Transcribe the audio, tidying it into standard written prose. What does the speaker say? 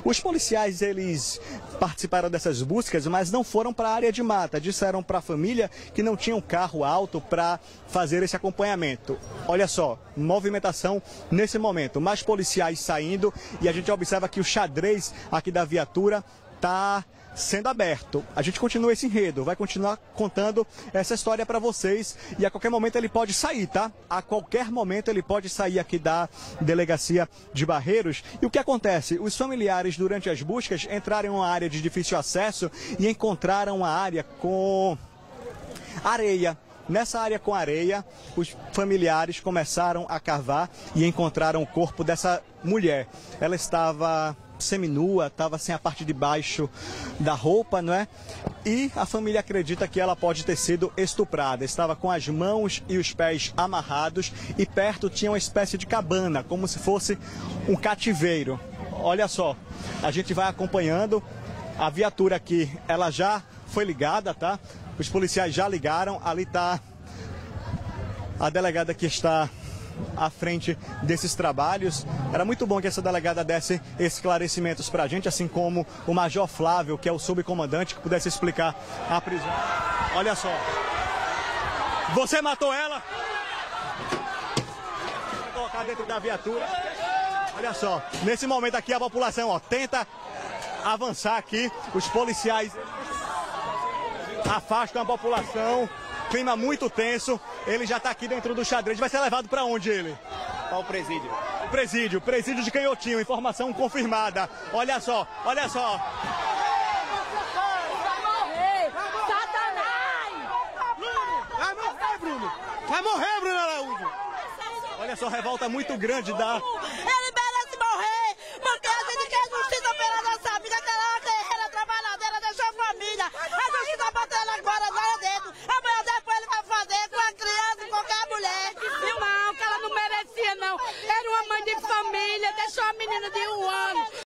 Os policiais, eles participaram dessas buscas, mas não foram para a área de mata. Disseram para a família que não tinham carro alto para fazer esse acompanhamento. Olha só, movimentação nesse momento. Mais policiais saindo e a gente observa que o xadrez aqui da viatura está sendo aberto. A gente continua esse enredo, vai continuar contando essa história para vocês e a qualquer momento ele pode sair, tá? A qualquer momento ele pode sair aqui da delegacia de Barreiros. E o que acontece? Os familiares, durante as buscas, entraram em uma área de difícil acesso e encontraram uma área com areia. Nessa área com areia, os familiares começaram a cavar e encontraram o corpo dessa mulher. Ela estava seminua, estava sem a parte de baixo da roupa, não é? E a família acredita que ela pode ter sido estuprada. Estava com as mãos e os pés amarrados e perto tinha uma espécie de cabana, como se fosse um cativeiro. Olha só, a gente vai acompanhando. A viatura aqui, ela já foi ligada, tá? Os policiais já ligaram. Ali está a delegada que está à frente desses trabalhos. Era muito bom que essa delegada desse esclarecimentos para a gente, assim como o Major Flávio, que é o subcomandante, que pudesse explicar a prisão. Olha só. Você matou ela? Vou colocar dentro da viatura. Olha só. Nesse momento aqui a população, ó, tenta avançar aqui. Os policiais afastam a população. Clima muito tenso, ele já está aqui dentro do xadrez. Vai ser levado para onde ele? Para o presídio. Presídio de Canhotinho, informação confirmada. Olha só, olha só. Vai morrer, Satanás! Vai morrer, Bruno! Vai morrer, Bruno Araújo! Olha só, revolta muito grande da... Ele merece morrer, porque a gente quer justiça pela nossa vida, aquela guerreira trabalhadeira deixou a família. A justiça bateu ela agora lá dentro. Amanhã depois ele vai fazer com a criança e qualquer mulher. Não, que ela não merecia, não. Era uma mãe de família, deixou a menina de 1 ano.